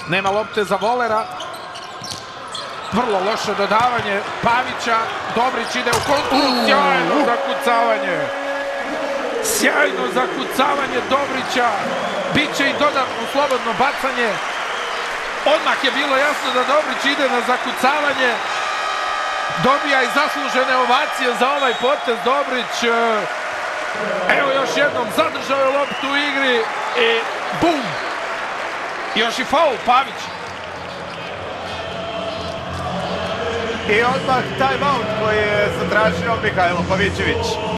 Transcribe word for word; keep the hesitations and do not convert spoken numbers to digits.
Nema lopte za Volera. Vrlo loše dodavanje Pavića. Dobrić ide u kontru. Sjajno zakucavanje. Sjajno zakucavanje Dobrića. Biće i dodatno slobodno bacanje. Odmah je bilo jasno da Dobrić ide na zakucavanje. Dobija i zaslužene ovacije za ovaj potez Dobrić. Evo još jednom zadržao je loptu u igri i bum! Još i faul Pavić. I odmah time out koji je zatražio Mihajlo Pavićević.